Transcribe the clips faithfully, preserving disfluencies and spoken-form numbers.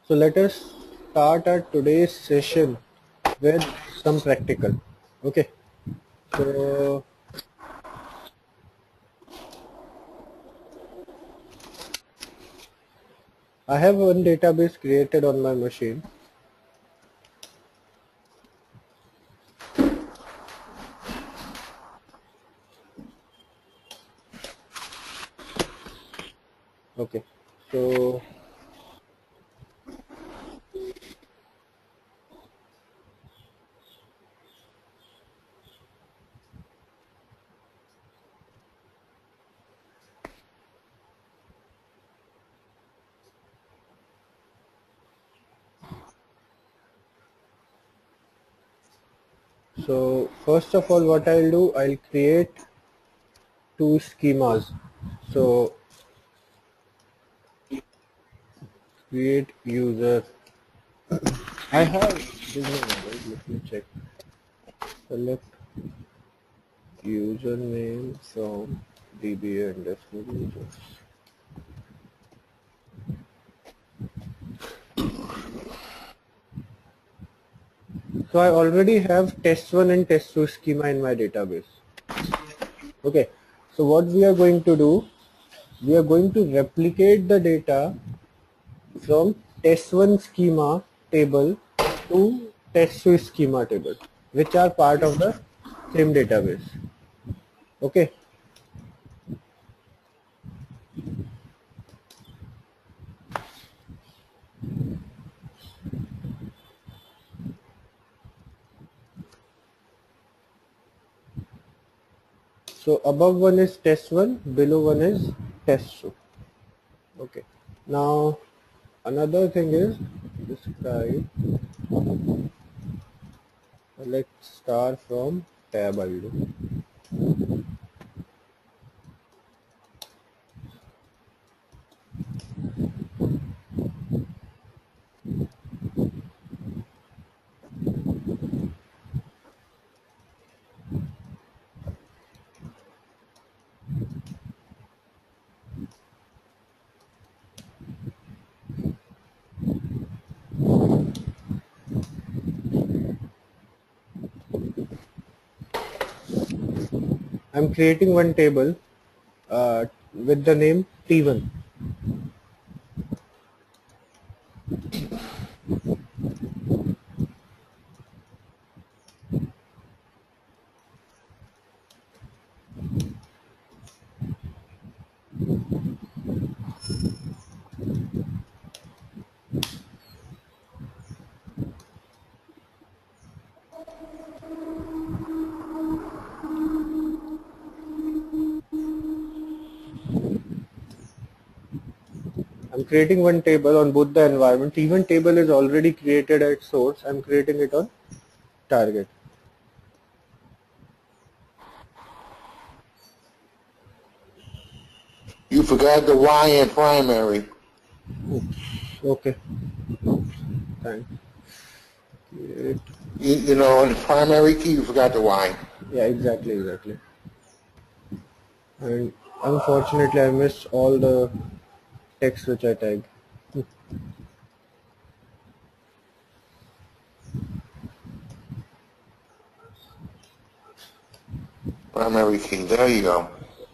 So let us start our today's session with some practical. Okay. So I have one database created on my machine. Okay. So so first of all, what I'll do, I'll create two schemas. So create user. I have this one, right? Let me check. Select username from D B A underscore users. So I already have test one and test two schema in my database. Okay. So what we are going to do, we are going to replicate the data from test one schema table to test two schema table, which are part of the same database. Okay. So above one is test one, below one is test two. Okay. Now another thing is describe. Let's start from tab I D. I'm creating one table uh, with the name T one. I'm creating one table on both the environment. T one table is already created at source. I'm creating it on target. You forgot the Y in primary. Oops. Okay. Thanks. Create. You, you know, in the primary key, you forgot the Y. Yeah, exactly, exactly. And unfortunately, I missed all the text which I tagged. Primary key. There you go.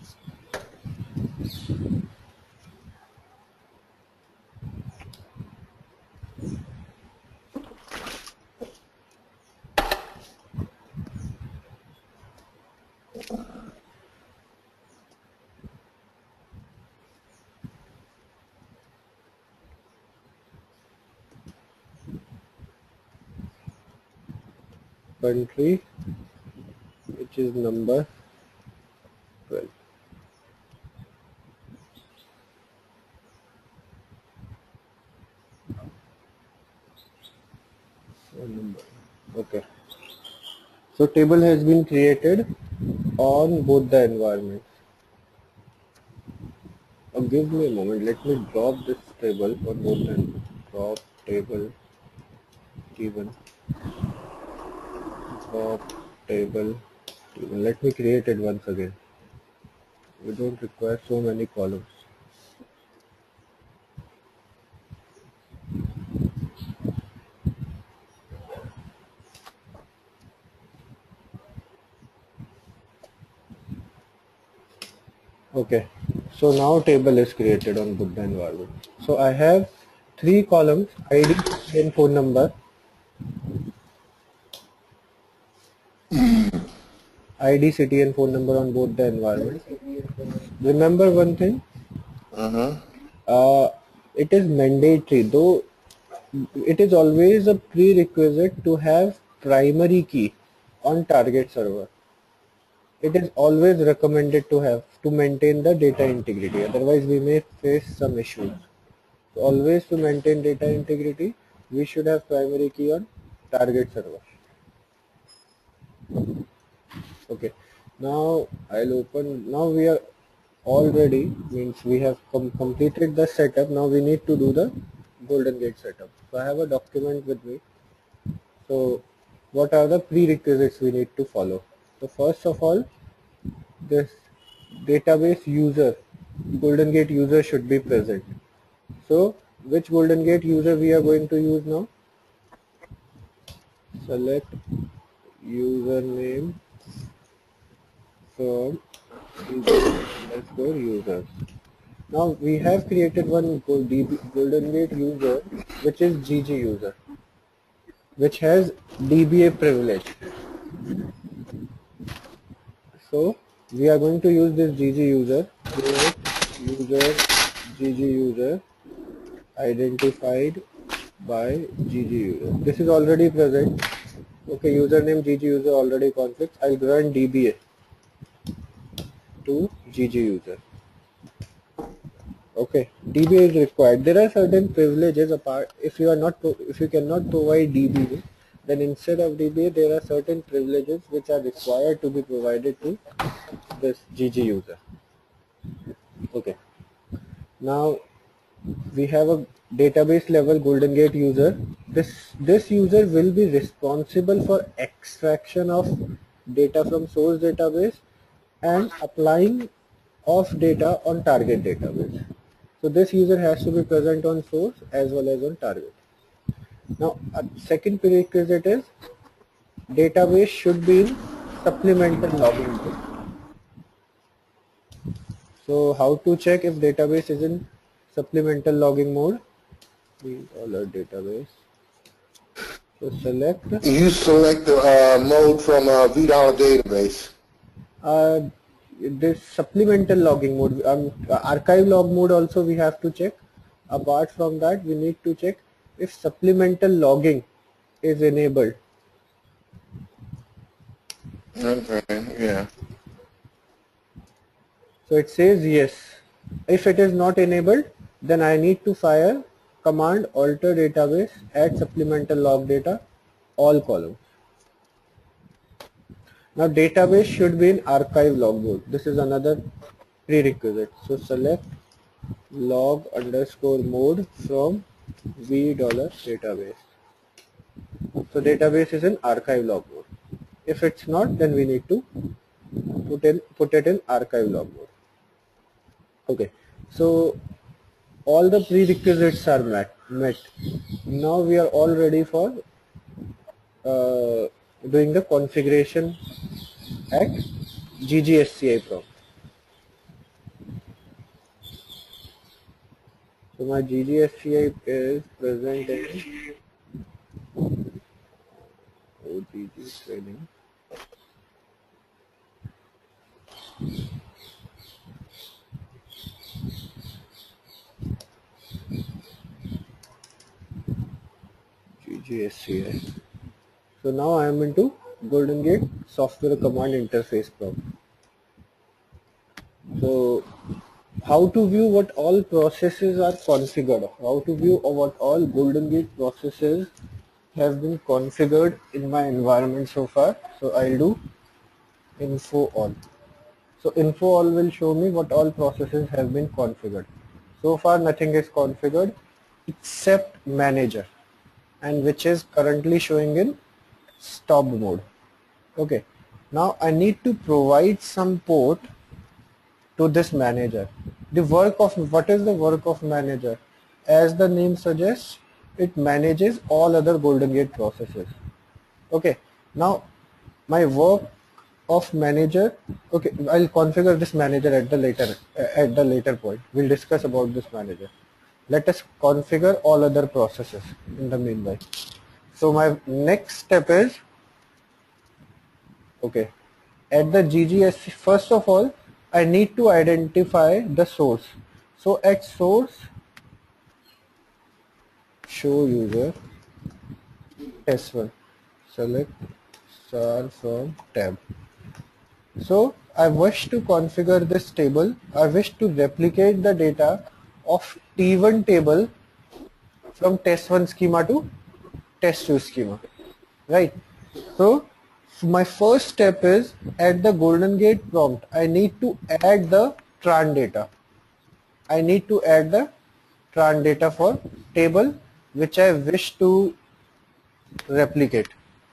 Country, which is number twelve. Okay. So table has been created on both the environments. Oh, give me a moment. Let me drop this table on both ends. Drop table T one. Drop table T one. Let me create it once again. We don't require so many columns. Okay, so now table is created on Buddha environment. So I have three columns: I D and phone number. I D, city and phone number on both the environments. Remember one thing, Uh-huh. uh, it is mandatory, though it is always a prerequisite to have primary key on target server. It is always recommended to have to maintain the data integrity, otherwise we may face some issues. So always to maintain data integrity, we should have primary key on target server. Okay, now I'll open, now we are already, means we have com completed the setup. Now we need to do the Golden Gate setup. So I have a document with me. So what are the prerequisites we need to follow? So first of all, this database user, Golden Gate user should be present. So which Golden Gate user we are going to use now? Select username from underscore users. Now we have created one Golden Gate user, which is G G user, which has D B A privilege. So we are going to use this G G user, user G G user identified by G G user. This is already present. Okay, username G G user already conflicts. I'll grant D B A to G G user. Okay, D B A is required. There are certain privileges apart. If you are not, if you cannot provide D B A, then instead of D B A, there are certain privileges which are required to be provided to this G G user. Okay. Now we have a database level Golden Gate user. This this user will be responsible for extraction of data from source database and applying of data on target database. So this user has to be present on source as well as on target. Now a second prerequisite is database should be in supplemental logging mode. So how to check if database is in supplemental logging mode? Dollar database. So select. You select the uh, mode from uh, V dollar database. Uh, this supplemental logging mode, um, archive log mode also we have to check. Apart from that, we need to check if supplemental logging is enabled. Okay, yeah. So it says yes. If it is not enabled, then I need to fire command alter database add supplemental log data all columns. Now database should be in archive log mode. This is another prerequisite. So select log underscore mode from v dollar database. So database is in archive log mode. If it's not, then we need to put in put it in archive log mode. Okay. So all the prerequisites are met. met. Now we are all ready for uh, doing the configuration at G G S C I prompt. So my G G S C I is present in O G G training. G G S C I. So now I am into Golden Gate software command interface prompt. So how to view what all processes are configured, how to view what all Golden Gate processes have been configured in my environment so far. So I'll do info all. So info all will show me what all processes have been configured. So far nothing is configured except manager, and which is currently showing in stop mode. Okay, now I need to provide some port to this manager. The work of, what is the work of manager? As the name suggests, it manages all other Golden Gate processes. Okay, now my work of manager. Okay, I'll configure this manager at the later at the later point. We'll discuss about this manager. Let us configure all other processes in the meanwhile. So my next step is, okay, at the G G S C, first of all, I need to identify the source. So at source, show user test one, select star from tab. So I wish to configure this table. I wish to replicate the data of T one table from test one schema to test two schema, right? So my first step is, at the Golden Gate prompt, I need to add the tran data. I need to add the tran data for table which I wish to replicate.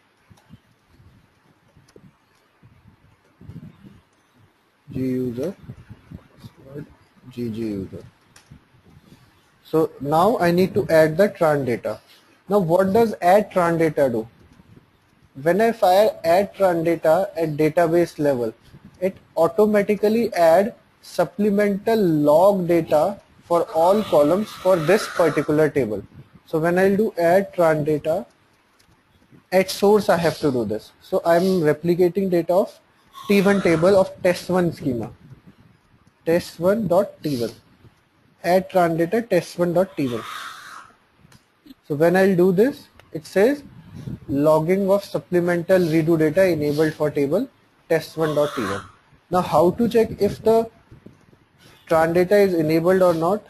G user, G G user. So now I need to add the tran data. Now what does add tran data do? When I fire add tran data at database level, it automatically add supplemental log data for all columns for this particular table. So when I'll do add tran data, at source I have to do this. So I'm replicating data of T one table of test one schema. test one dot T one. Add tran data test one dot T one. So when I'll do this, it says logging of supplemental redo data enabled for table test one dot T one. Now how to check if the tran data is enabled or not?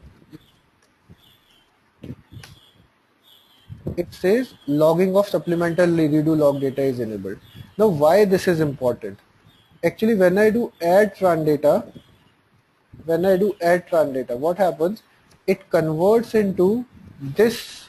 It says logging of supplemental redo log data is enabled. Now why this is important? Actually when I do add tran data, when I do add tran data, what happens? It converts into this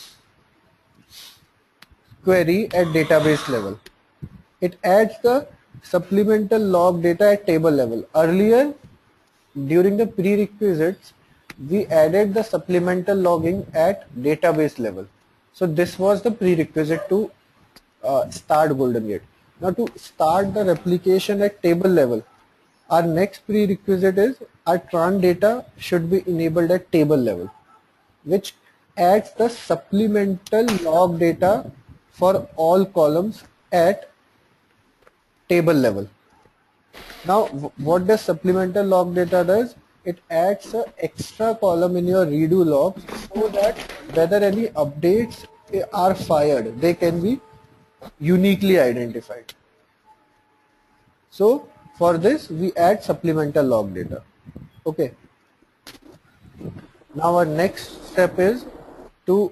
query at database level. It adds the supplemental log data at table level. Earlier, during the prerequisites, we added the supplemental logging at database level. So this was the prerequisite to uh, start Golden Gate. Now to start the replication at table level, our next prerequisite is our tran data should be enabled at table level, which adds the supplemental log data for all columns at table level. Now what does supplemental log data does? It adds an extra column in your redo log so that whether any updates are fired, they can be uniquely identified. So for this we add supplemental log data. Okay. Now our next step is to,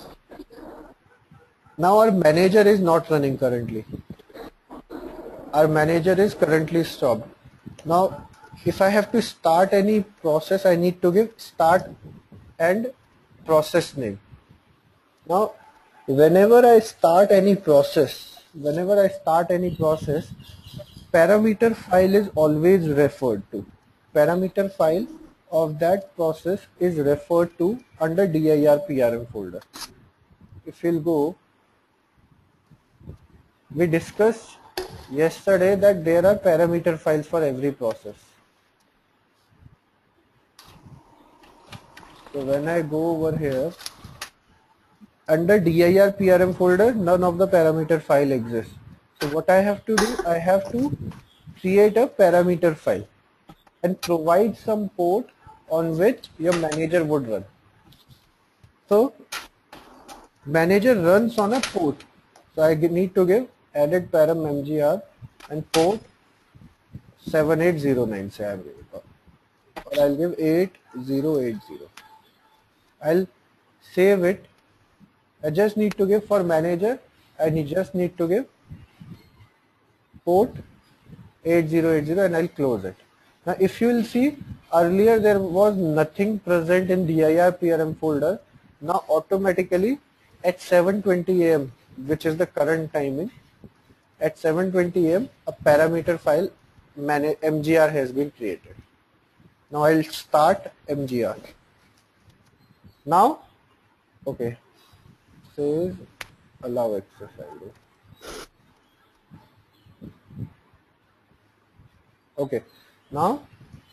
now our manager is not running currently. Our manager is currently stopped. Now if I have to start any process, I need to give start and process name. Now whenever I start any process, whenever I start any process, parameter file is always referred to. Parameter file of that process is referred to under dir prm folder. If you'll go, we discussed yesterday that there are parameter files for every process. So when I go over here, under dir prm folder, none of the parameter file exists. So what I have to do, I have to create a parameter file and provide some port on which your manager would run. So manager runs on a port. So I need to give added param mgr and port seven eight zero nine, say I'm giving, or I'll give eight zero eight zero. I'll save it. I just need to give for manager, I just need to give port eight zero eight zero and I'll close it. Now if you will see, earlier there was nothing present in dir prm folder. Now automatically at seven twenty a m, which is the current timing, at seven twenty a m a parameter file mgr has been created. Now I'll start mgr. Now, okay, says allow access I D. Okay, now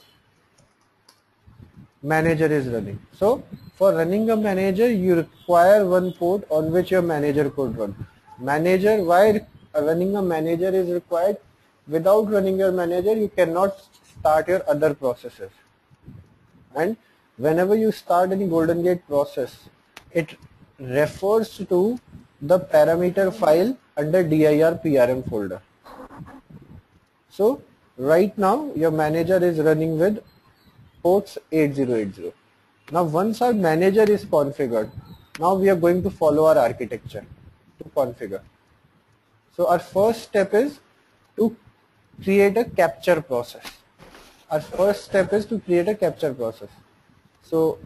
manager is running. So for running a manager, you require one port on which your manager could run. Manager, why running a manager is required? Without running your manager, you cannot start your other processes. And whenever you start any Golden Gate process, it refers to the parameter file under dir P R M folder. So right now your manager is running with ports eight zero eight zero. Now once our manager is configured, now we are going to follow our architecture to configure. So our first step is to create a capture process. Our first step is to create a capture process. So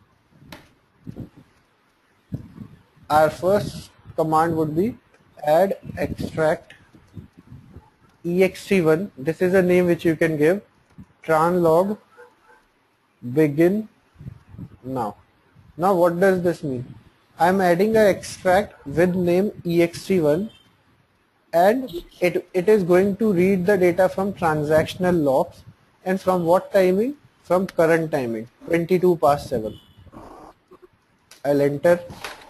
our first command would be add extract E X T one. This is a name which you can give, translog begin now. Now what does this mean? I am adding an extract with name E X T one, and it, it is going to read the data from transactional logs, and from what timing? From current timing, twenty-two past seven. I'll enter.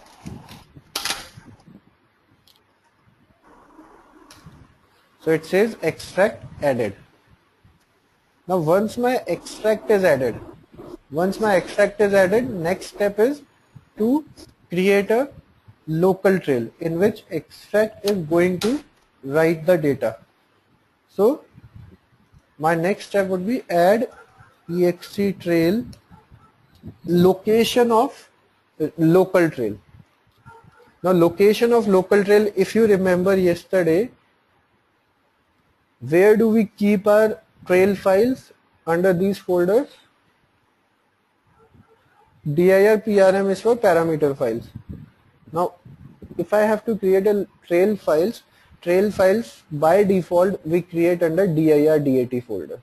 So it says extract added. Now once my extract is added, once my extract is added, next step is to create a local trail in which extract is going to write the data. So my next step would be add ext trail location of uh, local trail. Now location of local trail, if you remember yesterday, where do we keep our trail files? Under these folders. dir P R M is for parameter files. Now if I have to create a trail files, trail files by default we create under dir dat folder.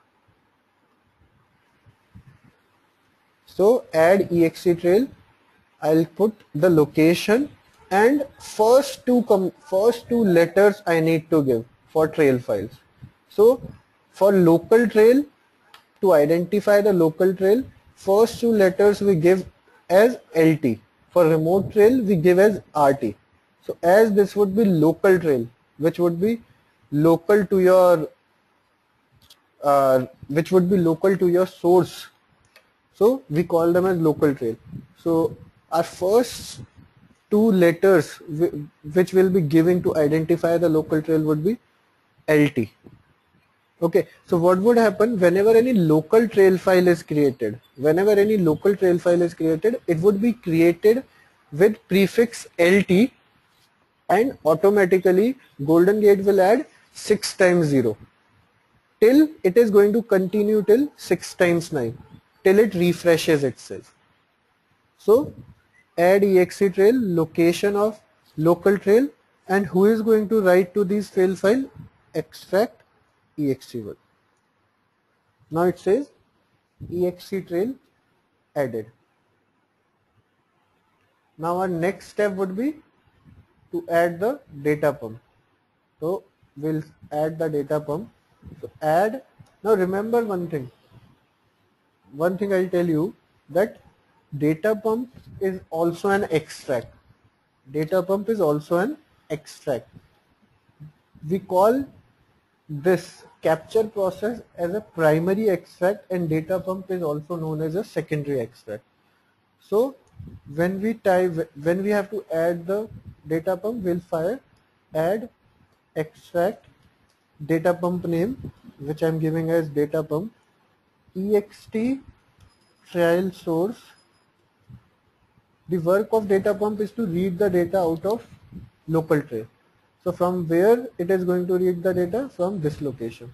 So add ext trail, I'll put the location and first two com first two letters I need to give for trail files. So for local trail, to identify the local trail, first two letters we give as L T. For remote trail we give as R T. So as this would be local trail, which would be local to your uh, which would be local to your source, so we call them as local trail. So our first two letters which will be given to identify the local trail would be L T. Okay, so what would happen whenever any local trail file is created? Whenever any local trail file is created, it would be created with prefix L T, and automatically Golden Gate will add six times zero till it is going to continue till six times nine till it refreshes itself. So add ext trail location of local trail, and who is going to write to this trail file? Extract ext one. Now it says ext trail added. Now our next step would be to add the data pump. So we'll add the data pump. So add. Now remember one thing. One thing I'll tell you, that data pump is also an extract. Data pump is also an extract. We call this capture process as a primary extract, and data pump is also known as a secondary extract. So when we type, when we have to add the data pump, we'll fire add extract data pump name, which I'm giving as data pump, ext trail source. The work of data pump is to read the data out of local trail. So from where it is going to read the data? From this location.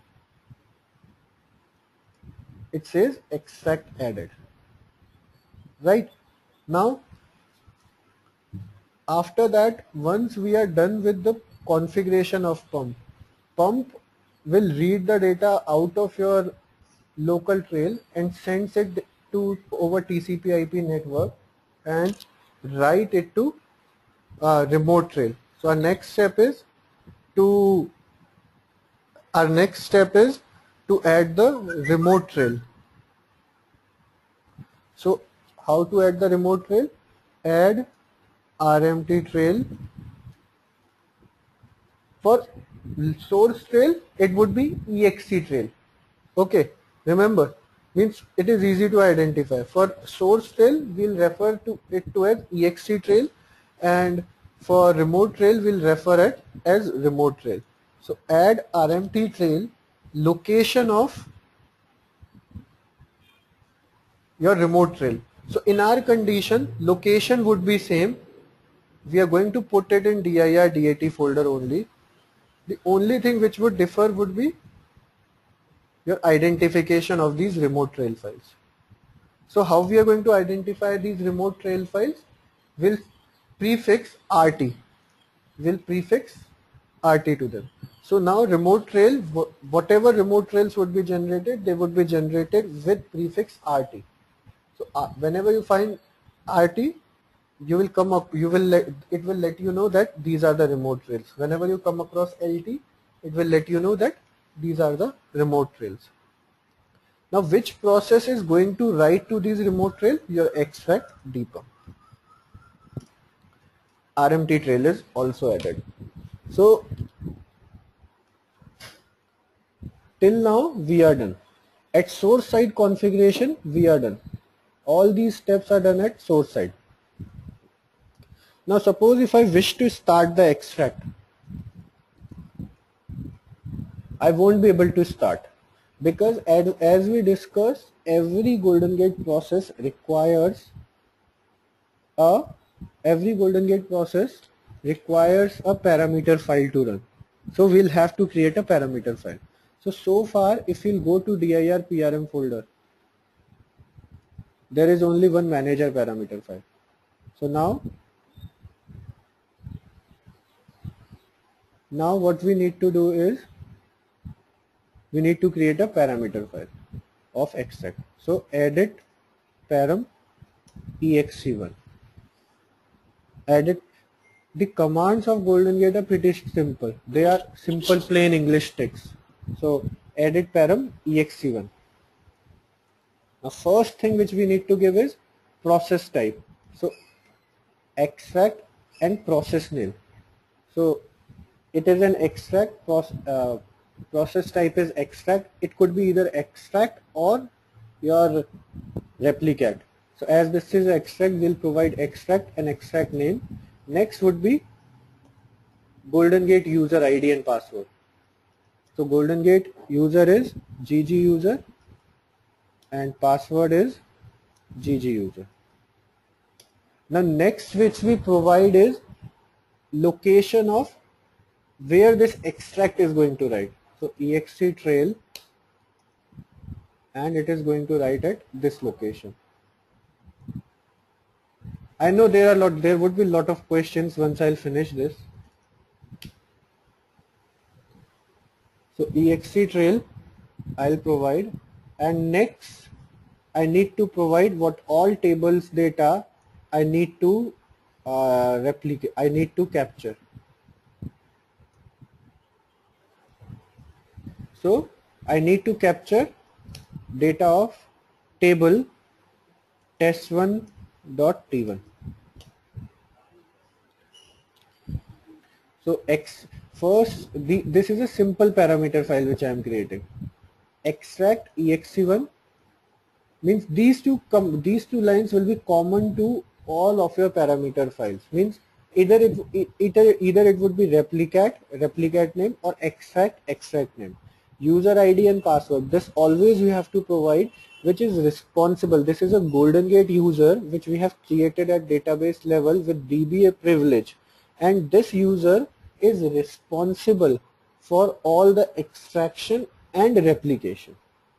It says extract added. Right? Now, after that, once we are done with the configuration of pump, pump will read the data out of your local trail and sends it to over T C P I P network and write it to uh, remote trail. So our next step is to our next step is to add the remote trail. So how to add the remote trail? Add R M T trail. For source trail, it would be E X E trail. Okay, remember, means it is easy to identify. For source trail, we'll refer to it to as E X E trail, and for remote trail, we'll refer it as remote trail. So add R M T trail, location of your remote trail. So in our condition, location would be same. We are going to put it in dir dat folder only. The only thing which would differ would be your identification of these remote trail files. So how we are going to identify these remote trail files? We'll prefix R T. We'll prefix R T to them. So now remote trail, whatever remote trails would be generated, they would be generated with prefix R T. So uh, whenever you find R T, you will come up, you will let, it will let you know that these are the remote trails. Whenever you come across L T, it will let you know that these are the remote trails. Now which process is going to write to these remote trail? Your extract depump. R M T trail is also added. So till now we are done. At source side configuration we are done. All these steps are done at source side. Now suppose if I wish to start the extract, I won't be able to start, because as, as we discussed, every Golden Gate process requires a every Golden Gate process requires a parameter file to run. So we'll have to create a parameter file. So so far, if you'll go to dir prm folder, there is only one manager parameter file. So now now what we need to do is we need to create a parameter file of extract. So edit param E X E one. Edit. The commands of Golden Gate are pretty simple. They are simple plain English text. So edit param E X E one. Now first thing which we need to give is process type. So extract and process name. So it is an extract, process, uh, process type is extract. It could be either extract or your replicate. So as this is extract, we'll provide extract and extract name. Next would be Golden Gate user I D and password. So Golden Gate user is G G user and password is G G user. Now next which we provide is location of where this extract is going to write. So E X E trail, and it is going to write at this location. I know there are lot there would be a lot of questions once I'll finish this. So E X E trail I'll provide, and next I need to provide what all tables data I need to uh, replicate, I need to capture. So I need to capture data of table test one dot T one. So X first the this is a simple parameter file which I am creating. Extract E X E one means these two come these two lines will be common to all of your parameter files. Means either it either either it would be replicate replicate name or extract extract name. User I D and password, this always you have to provide, which is responsible. This is a Golden Gate user which we have created at database level with D B A privilege, and this user is responsible for all the extraction and replication.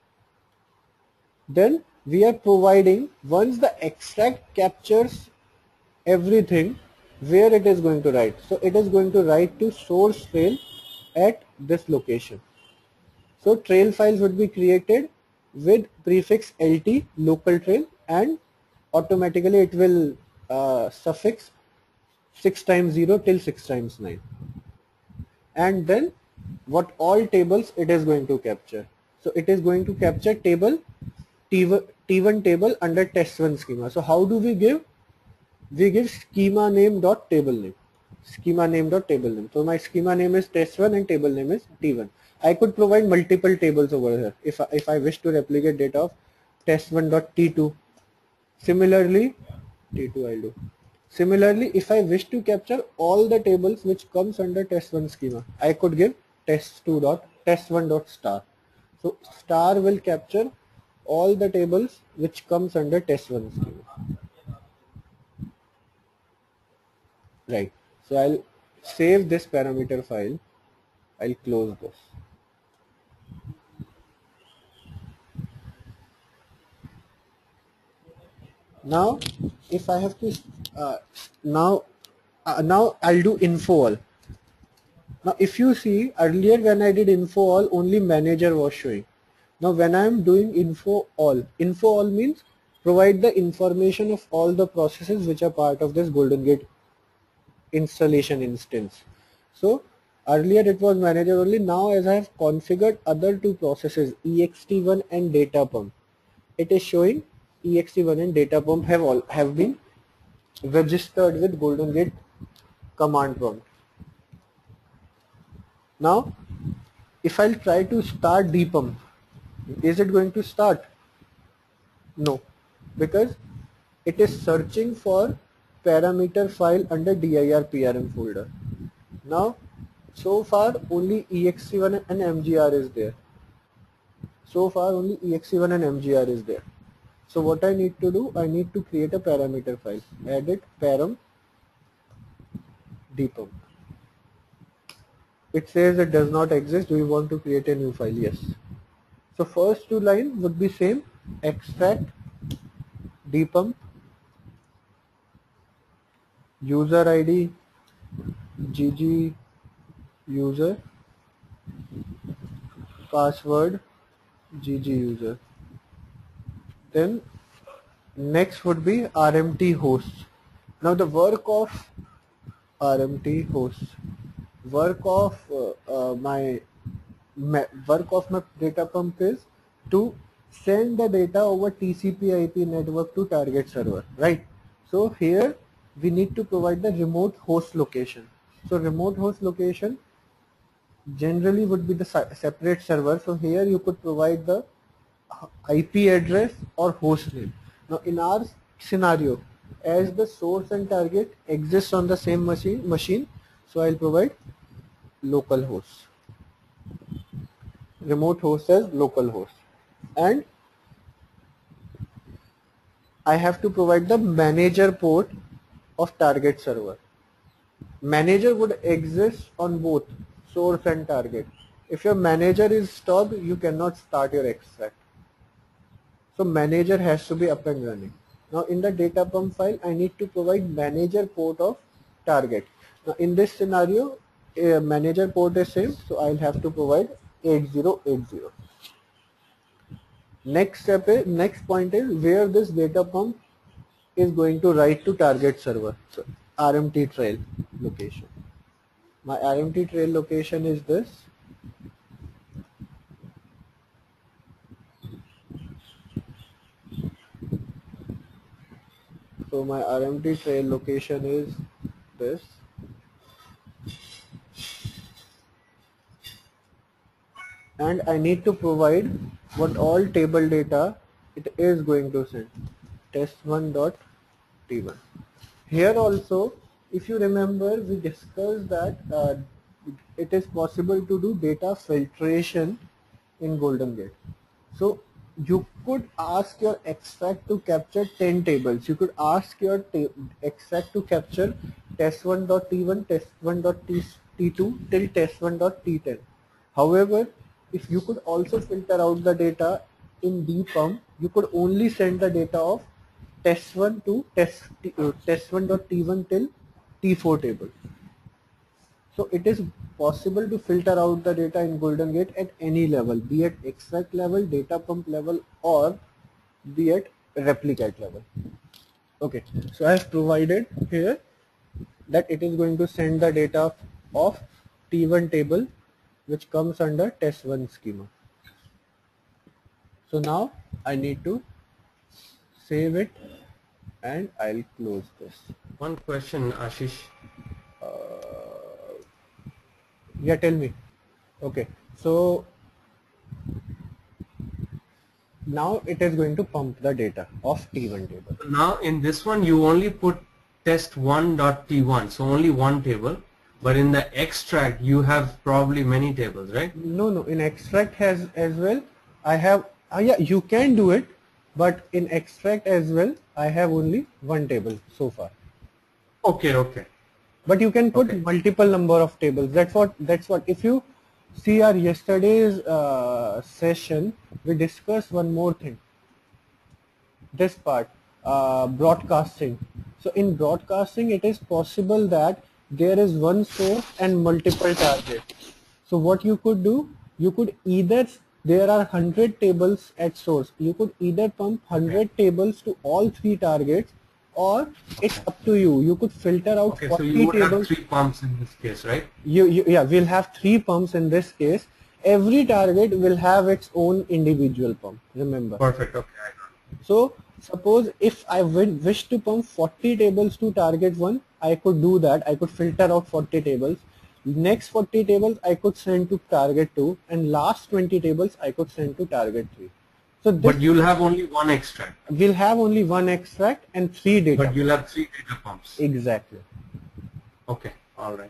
Then we are providing, once the extract captures everything, where it is going to write. So it is going to write to source trail at this location. So trail files would be created with prefix L T local trail, and automatically it will uh, suffix six times zero till six times nine. And then what all tables it is going to capture. So it is going to capture table T one table under test one schema. So how do we give? We give schema name dot table name. Schema name dot table name. So my schema name is test one and table name is T one. I could provide multiple tables over here if I, if I wish to replicate data of test one dot T two. Similarly, T two I'll do. Similarly, if I wish to capture all the tables which comes under test one schema, I could give test two dot test one dot star. So star will capture all the tables which comes under test one schema. Right. So I'll save this parameter file. I'll close this. Now, if I have to, uh, now, uh, now I'll do info all. Now, if you see earlier when I did info all, only manager was showing. Now, when I am doing info all, info all means provide the information of all the processes which are part of this Golden Gate installation instance. So earlier it was manager only. Now, as I have configured other two processes, E X T one and data pump, it is showing E X T one and data pump have all have been registered with Golden Gate command prompt. Now, if I'll try to start dpump, is it going to start? No, because it is searching for parameter file under dir prm folder. Now, so far only E X T one and M G R is there. So far only E X T one and M G R is there. So what I need to do, I need to create a parameter file. Edit param dpump. It says it does not exist. Do you want to create a new file? Yes. So first two lines would be same. Extract dpump user I D gg user password gg user. Then next would be rmt hosts. Now the work of rmt hosts, work of uh, uh, my work of my data pump is to send the data over T C P I P network to target server, right? So here we need to provide the remote host location. So remote host location generally would be the separate server. So here you could provide the I P address or host name. Now in our scenario, as the source and target exists on the same machine, machine, so I'll provide local host. Remote host as local host, and I have to provide the manager port of target server. Manager would exist on both source and target. If your manager is stopped, you cannot start your extract. So manager has to be up and running. Now in the data pump file, I need to provide manager port of target. Now in this scenario, a manager port is same, so I'll have to provide eight zero eight zero. Next step is, next point is where this data pump is going to write to target server. So R M T trail location. My R M T trail location is this. So my R M T trail location is this. And I need to provide what all table data it is going to send. test one dot T one. Here also, if you remember, we discussed that uh, it is possible to do data filtration in Golden Gate. So you could ask your extract to capture ten tables. You could ask your extract to capture test one dot T one, test one dot T two till test one dot T ten. However, if you could also filter out the data in dpump, you could only send the data of test one to test uh, test one dot T one till T four table. So it is possible to filter out the data in Golden Gate at any level, be it extract level, data pump level, or be it replicate level. Okay, so I have provided here that it is going to send the data of T one table which comes under test one schema. So now I need to save it and I'll close this. One question, Ashish. Yeah, tell me. Okay, so now it is going to pump the data of T one table. Now in this one you only put test one dot T one, so only one table. But in the extract you have probably many tables, right? No, no, in extract has as well, I have, uh, yeah, you can do it, but in extract as well, I have only one table so far. Okay, okay. But you can put Okay. multiple number of tables. That's what, that's what, if you see our yesterday's uh, session, we discussed one more thing. This part, uh, broadcasting. So in broadcasting, it is possible that there is one source and multiple targets. So what you could do, you could either, there are one hundred tables at source, you could either pump one hundred tables to all three targets, or it's up to you. You could filter out Okay, so forty you would have tables. three pumps in this case, right? You, you, yeah, we'll have three pumps in this case. Every target will have its own individual pump, remember. Perfect, okay, I got it. So suppose if I wish to pump forty tables to target one, I could do that. I could filter out forty tables. Next forty tables I could send to target two, and last twenty tables I could send to target three. So this, But you'll have only one extract. we'll have only one extract and three data. But you'll have three data pumps. Exactly. Okay, alright.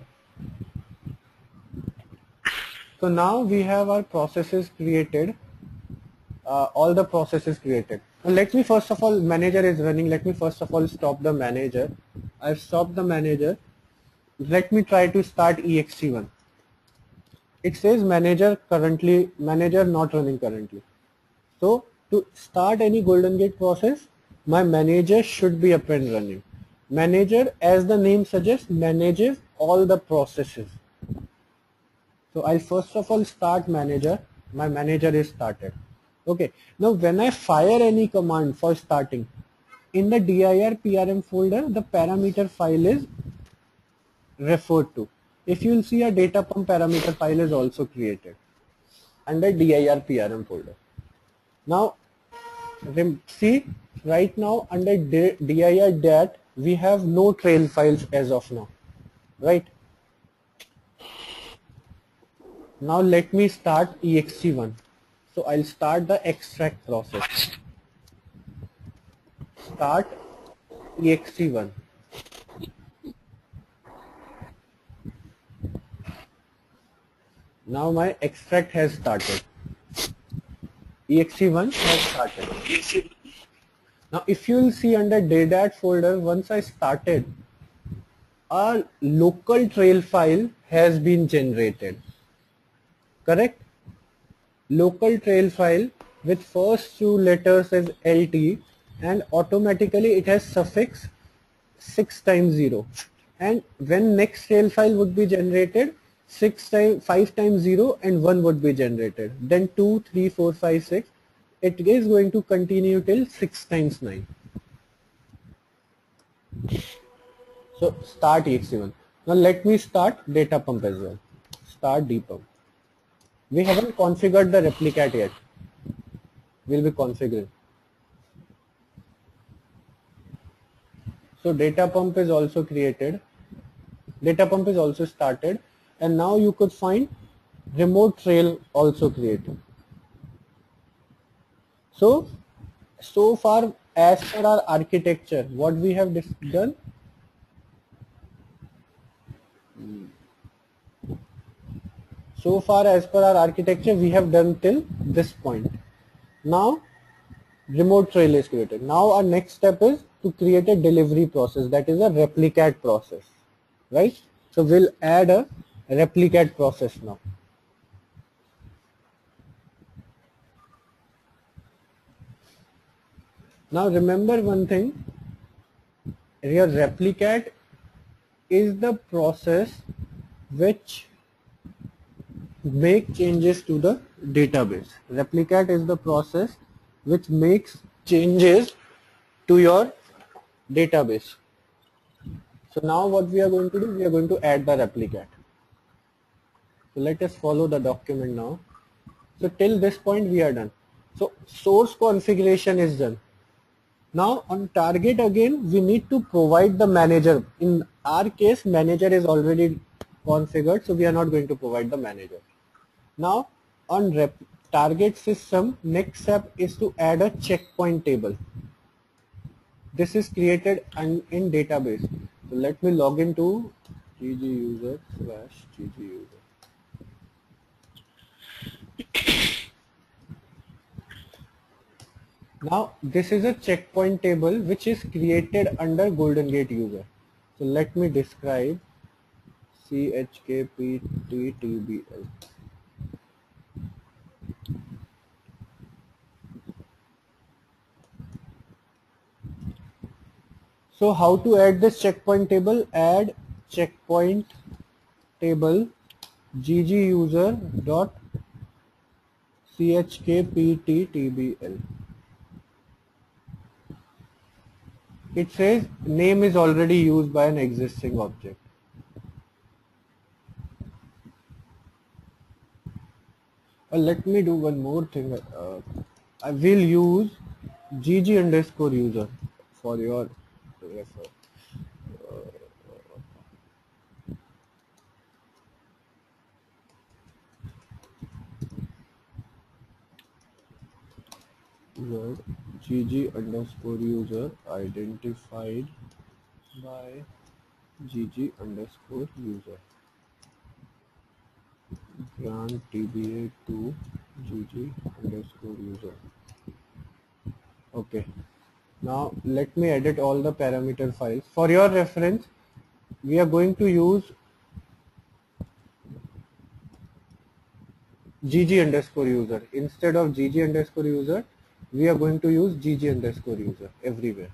So now we have our processes created, uh, all the processes created. Now let me first of all, manager is running. Let me first of all stop the manager. I've stopped the manager. Let me try to start E X T one. It says manager currently, manager not running currently. So to start any Golden Gate process, my manager should be up and running. Manager, as the name suggests, manages all the processes. So I'll first of all start manager. My manager is started. Okay. Now when I fire any command for starting, in the dir P R M folder, the parameter file is referred to. If you will see, a data pump parameter file is also created under dir P R M folder. Now see, right now under dir dat we have no trail files as of now, right? Now let me start E X T one. So I'll start the extract process. Start E X T one. Now my extract has started. E X T one has started. Now if you will see under ddat folder, once I started, a local trail file has been generated. Correct? Local trail file with first two letters as L T, and automatically it has suffix six times zero. And when next trail file would be generated, six times five times zero and one would be generated. Then two, three, four, five, six. It is going to continue till six times nine. So start E X T one. Now let me start data pump as well. Start dpump. We haven't configured the replicat yet. We'll be configuring. So data pump is also created. Data pump is also started. And now you could find remote trail also created. So, so far as per our architecture, what we have done, so far as per our architecture, we have done till this point. Now, remote trail is created. Now our next step is to create a delivery process, that is a replicat process, right? So we'll add a replicat process now. Now remember one thing, your replicat is the process which make changes to the database. Replicat is the process which makes changes to your database. So now what we are going to do, we are going to add the replicat. So let us follow the document now. So till this point we are done. So source configuration is done. Now on target again, we need to provide the manager. In our case, manager is already configured, so we are not going to provide the manager. Now on rep target system, next step is to add a checkpoint table. This is created in, in database. So let me log into gguser slash gguser. Now this is a checkpoint table which is created under Golden Gate user. So let me describe C H K P T T B L. So how to add this checkpoint table? Add checkpoint table gguser dot chkpttbl. It says name is already used by an existing object. Uh, let me do one more thing. Uh, I will use gg underscore user for your reference. Word gg underscore user identified by gg underscore user. Grant T B A to gg underscore user. Okay. Now let me edit all the parameter files. For your reference, we are going to use gg underscore user. Instead of gg underscore user, we are going to use gg underscore user everywhere.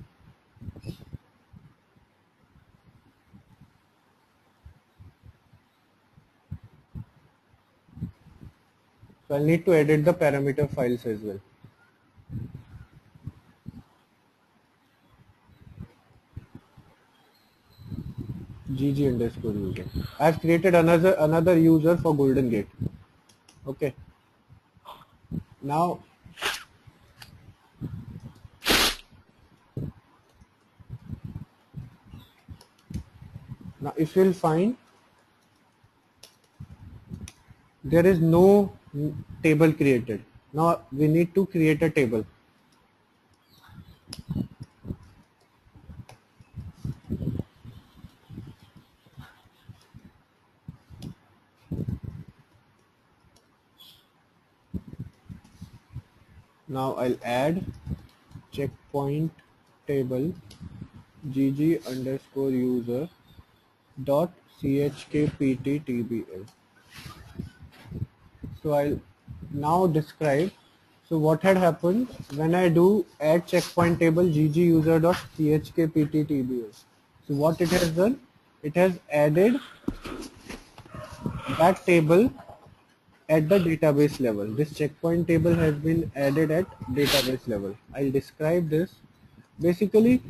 So I'll need to edit the parameter files as well. Gg underscore user. I have created another another user for Golden Gate. Okay. Now now if you'll find there is no table created. Now we need to create a table. Now I'll add checkpoint table gg underscore user dot chkpttbl. So I'll now describe. So what had happened when I do add checkpoint table gg user dot chkpttbl. So what it has done, it has added that table at the database level. This checkpoint table has been added at database level. I'll describe this. Basically,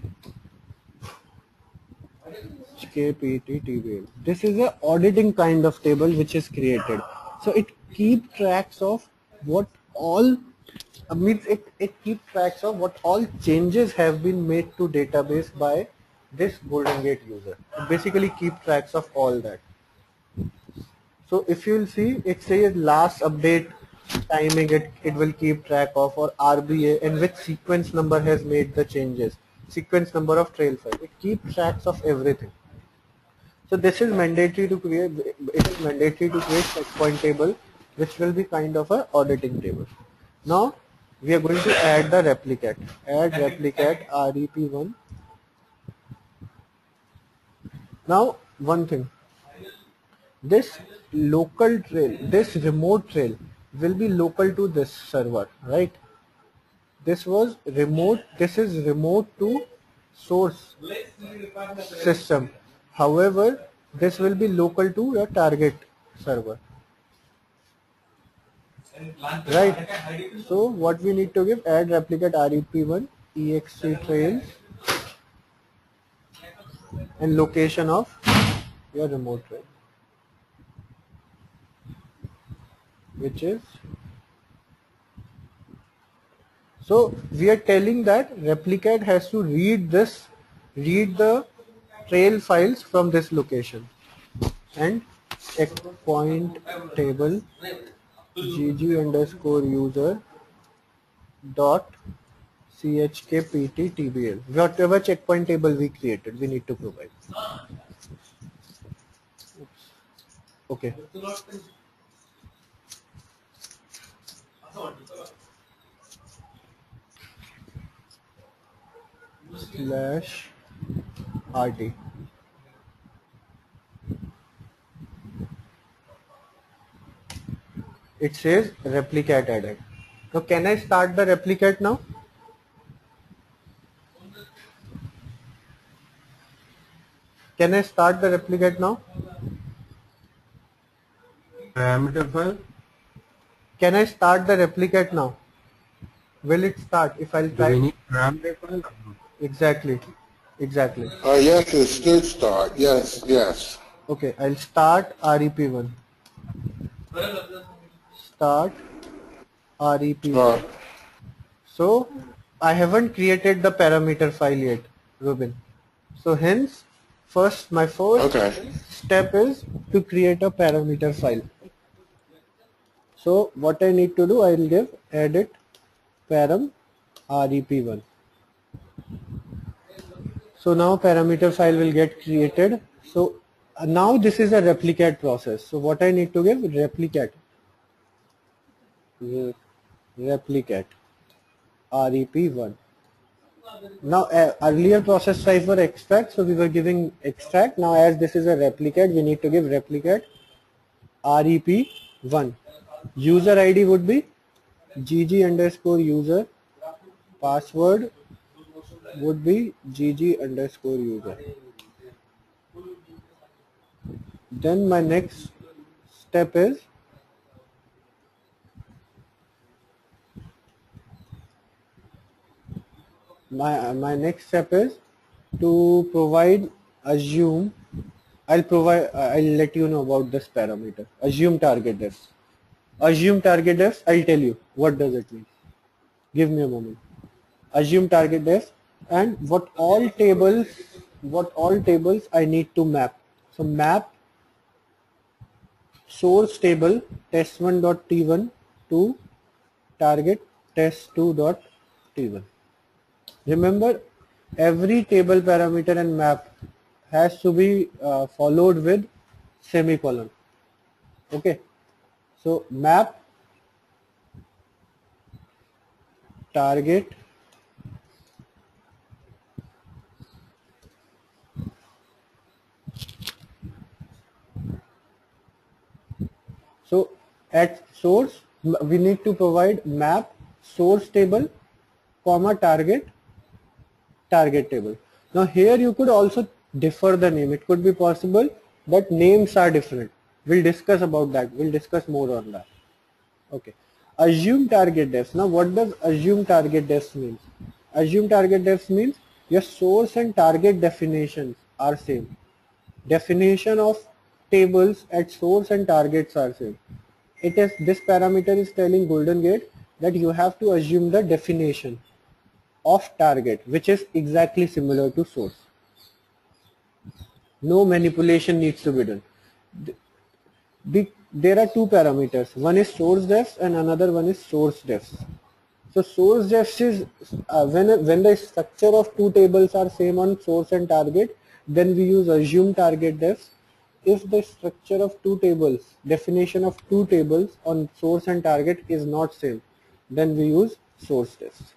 chkpttbl. This is a auditing kind of table which is created. So it keeps tracks of what all uh, means it, it keeps tracks of what all changes have been made to database by this Golden Gate user. It basically keep tracks of all that. So if you will see, it says last update timing, it, it will keep track of, or R B A, and which sequence number has made the changes, sequence number of trail file. It keeps tracks of everything. So this is mandatory to create, it is mandatory to create checkpoint table, which will be kind of a auditing table. Now we are going to add the replicate. Add replicate R E P one. Now one thing, this local trail, this remote trail will be local to this server, right? This was remote, this is remote to source system. However, this will be local to your target server, right? So what we need to give, add replicate R E P one ext trails and location of your remote trail, which is So we are telling that replicate has to read this, read the trail files from this location, and checkpoint table gg underscore user dot chkpttbl. Whatever checkpoint table we created, we need to provide. Oops. Okay. Slash rt. It says replicate added. Now can I start the replicate now? Can I start the replicate now? Parameter file. Can I start the replicate now? Will it start if I'll Do try? we need parameter file? Exactly. Exactly. Uh, yes, it should start. Yes, yes. Okay, I'll start R E P one. Start R E P one. Start. So I haven't created the parameter file yet, Ruben. So hence, first my first Okay. step is to create a parameter file. So what I need to do, I will give edit param R E P one. So now parameter file will get created. So uh, now this is a replicate process. So what I need to give, replicate. Re- replicate R E P one. Now uh, earlier process type were extract, so we were giving extract. Now as this is a replicate, we need to give replicate R E P one. User I D would be gg underscore user. Password would be gg underscore user. Then my next step is my my next step is to provide assume. I'll provide. I'll let you know about this parameter. Assume target depth. Assume target depth. I'll tell you what does it mean. Give me a moment. Assume target depth and what all tables, what all tables I need to map. So map source table test one dot t one to target test two dot t one. Remember, every table parameter and map has to be uh, followed with semicolon. Okay, so map target so at source we need to provide map source table comma target target table. Now here you could also differ the name. It could be possible that names are different. We'll discuss about that. We'll discuss more on that. Okay. Assume target depth. Now what does assume target depth means? Assume target depth means your source and target definitions are same. Definition of tables at source and targets are same. It is this parameter is telling Golden Gate that you have to assume the definition of target which is exactly similar to source. No manipulation needs to be done. The, the, there are two parameters. One is source depth and another one is source depth. So source depth is uh, when when the structure of two tables are same on source and target, then we use assume target depth. If the structure of two tables, definition of two tables on source and target is not same, then we use source depth.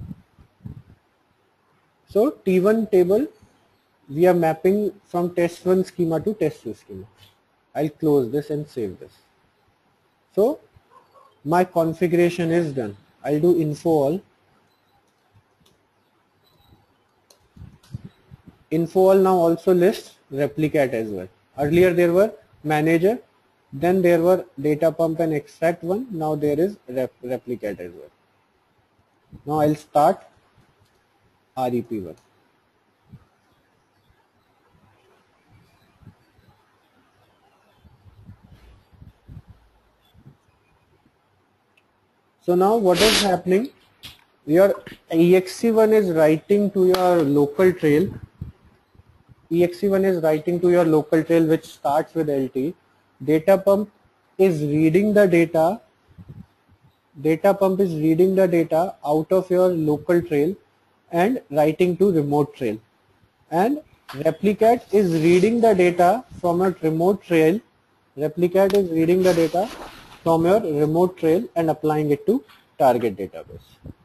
So T one table we are mapping from test one schema to test two schema. I'll close this and save this. So my configuration is done. I'll do info all. Info all now also lists replicate as well. Earlier there were manager, then there were data pump and extract one. Now there is rep replicate as well. Now I'll start R E P one. So now what is happening? your E X E one is writing to your local trail. E X E one is writing to your local trail which starts with L T. Data pump is reading the data. Data pump is reading the data out of your local trail and writing to remote trail. And Replicat is reading the data from a remote trail. Replicat is reading the data from your remote trail and applying it to target database.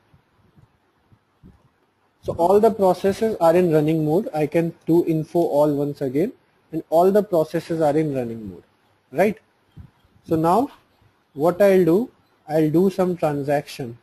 So all the processes are in running mode. I can do info all once again, and all the processes are in running mode, right? So now what I'll do, I'll do some transactions.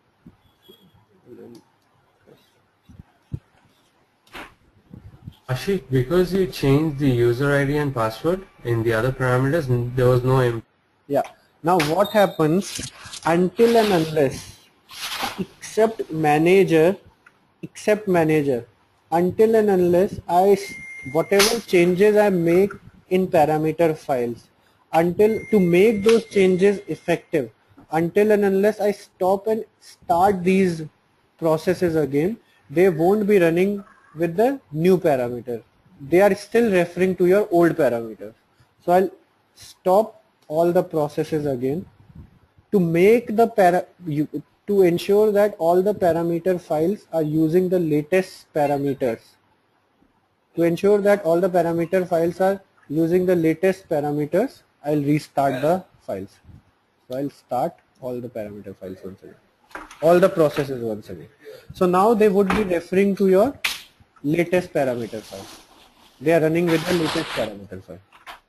Ashik, because you changed the user I D and password in the other parameters, there was no imp. Yeah. Now what happens, until and unless except manager, except manager, until and unless I, whatever changes I make in parameter files, until to make those changes effective, until and unless I stop and start these processes again, they won't be running with the new parameter. They are still referring to your old parameters. So I'll stop all the processes again to make the para you, to ensure that all the parameter files are using the latest parameters. To ensure that all the parameter files are using the latest parameters, I'll restart the files. So I'll start all the parameter files once again, all the processes once again. So now they would be referring to your latest parameter file. They are running with the latest parameter file.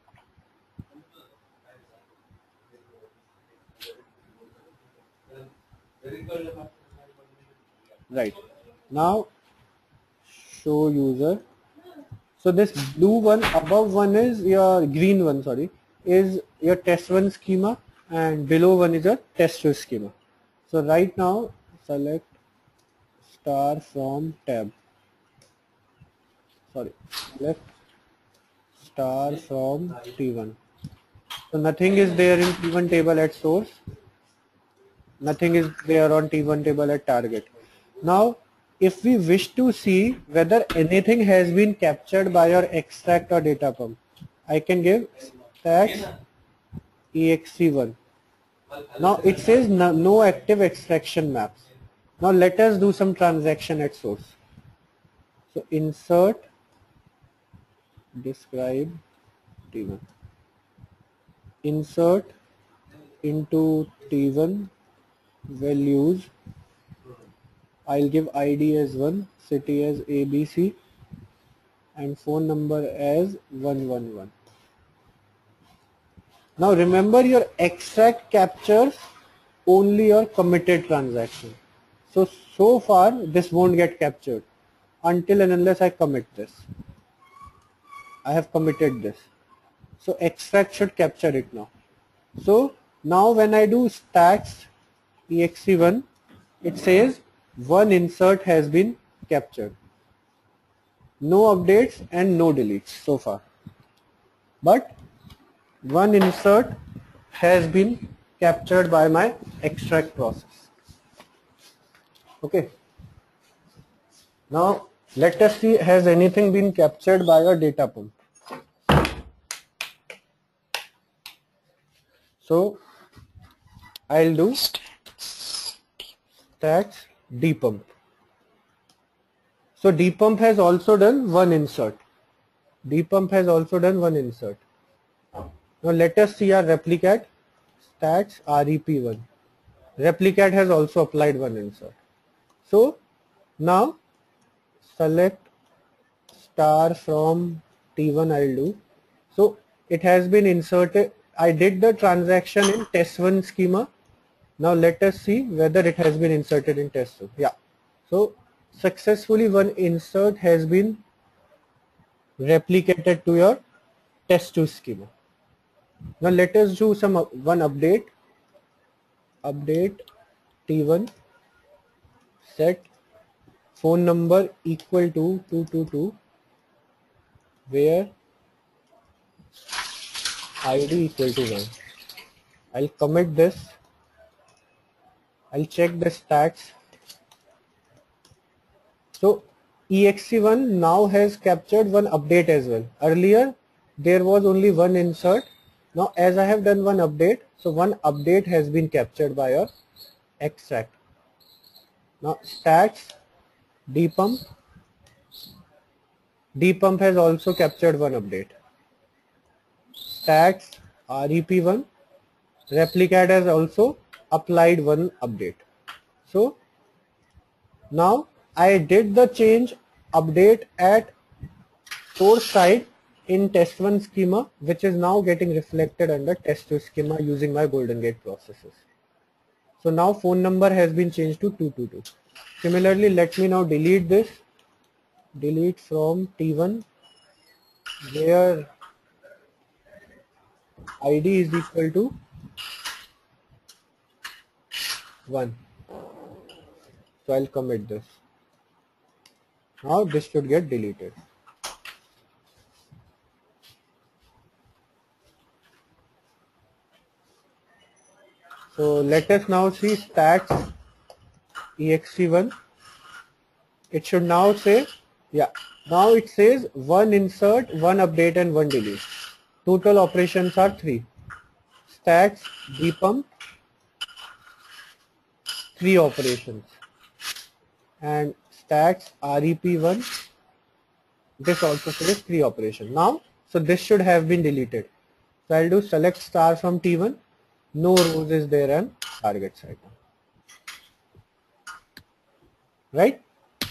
Right. Now show user. So this blue one, above one is your green one, sorry, is your test one schema, and below one is your test two schema. So right now select star from tab. Sorry, select star from T one. So nothing is there in T one table at source. Nothing is there on T one table at target. Now, if we wish to see whether anything has been captured by your extract or data pump, I can give stats E X E one. Now it says no, no active extraction maps. Now let us do some transaction at source. So insert describe T one. Insert into T one values. I'll give I D as one, city as A B C, and phone number as one one one. Now remember, your extract captures only your committed transaction. So, so far this won't get captured until and unless I commit this. I have committed this. So extract should capture it now. So now when I do stats E X E one, it says one insert has been captured. No updates and no deletes so far. But one insert has been captured by my extract process. Okay. Now let us see, has anything been captured by your data pump? So I'll do stats dpump. So dpump has also done one insert. Dpump has also done one insert. Now let us see our replicat stats R E P one. Replicat has also applied one insert. So now select star from T one I'll do. So it has been inserted. I did the transaction in test one schema. Now let us see whether it has been inserted in test two. Yeah. So successfully one insert has been replicated to your test two schema. Now let us do some one update. Update T one set phone number equal to two two two where I D equal to one. I'll commit this. I'll check the stats. So E X E one now has captured one update as well. Earlier there was only one insert. Now as I have done one update, so one update has been captured by your extract. Now stats depump, depump has also captured one update. Stats R E P one, replicat has also applied one update. So now I did the change update at source side in test one schema, which is now getting reflected under test two schema using my Golden Gate processes. So now phone number has been changed to two two two. Similarly, let me now delete this. Delete from T one where I D is equal to one. So I'll commit this. Now this should get deleted. So let us now see stats E X E one. It should now say, yeah, now it says one insert, one update and one delete. Total operations are three. Stats depump, three operations. And stats R E P one, this also says three operations. Now, so this should have been deleted. So I'll do select star from T one. No rows is there on target side. Right?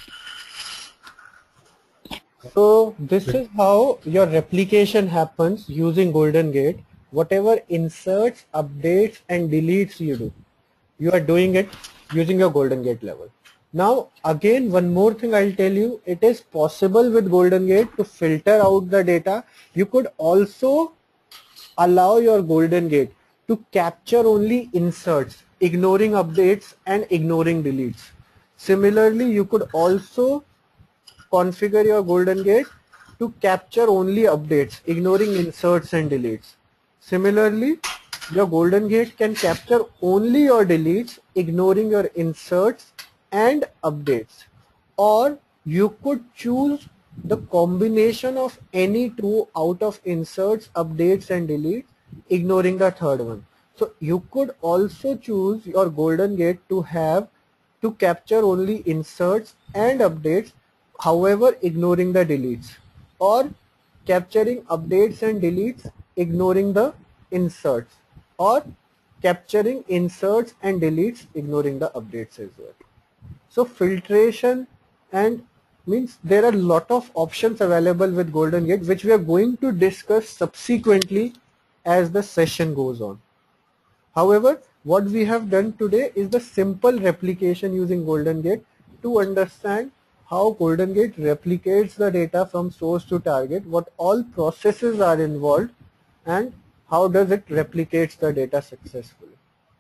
So this is how your replication happens using Golden Gate. Whatever inserts, updates and deletes you do, you are doing it using your Golden Gate level. Now again, one more thing I'll tell you, it is possible with Golden Gate to filter out the data. You could also allow your Golden Gate to capture only inserts, ignoring updates and ignoring deletes. Similarly, you could also configure your Golden Gate to capture only updates, ignoring inserts and deletes. Similarly, your Golden Gate can capture only your deletes, ignoring your inserts and updates. Or you could choose the combination of any two out of inserts, updates and deletes, ignoring the third one. So you could also choose your Golden Gate to have to capture only inserts and updates, however ignoring the deletes, or capturing updates and deletes, ignoring the inserts, or capturing inserts and deletes, ignoring the updates as well. So filtration and means there are a lot of options available with Golden Gate, which we are going to discuss subsequently as the session goes on. However, what we have done today is the simple replication using Golden Gate to understand how Golden Gate replicates the data from source to target, what all processes are involved, and how does it replicates the data successfully.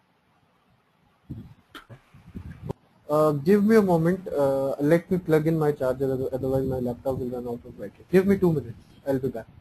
Uh, give me a moment, uh, let me plug in my charger, otherwise my laptop will run out of battery. Give me two minutes, I'll be back.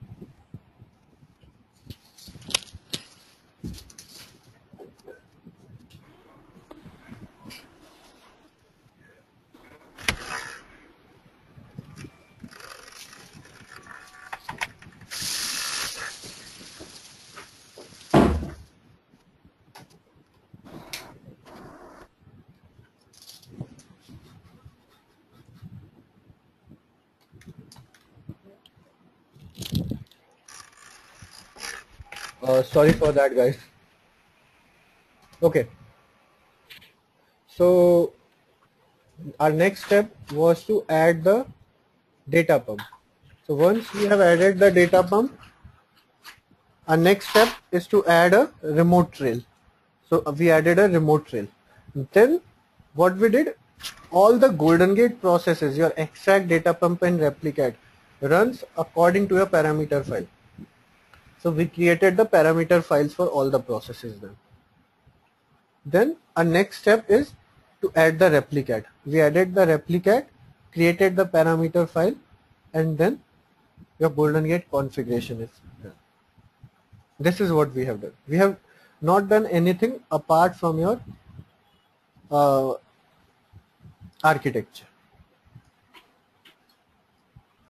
Uh, sorry for that, guys. Okay. So our next step was to add the data pump. So once we have added the data pump, our next step is to add a remote trail. So we added a remote trail. Then what we did, all the Golden Gate processes, your extract, data pump and replicat runs according to your parameter file. So we created the parameter files for all the processes then. Then our next step is to add the replicat. We added the replicat, created the parameter file, and then your Golden Gate configuration is done. This is what we have done. We have not done anything apart from your uh, architecture.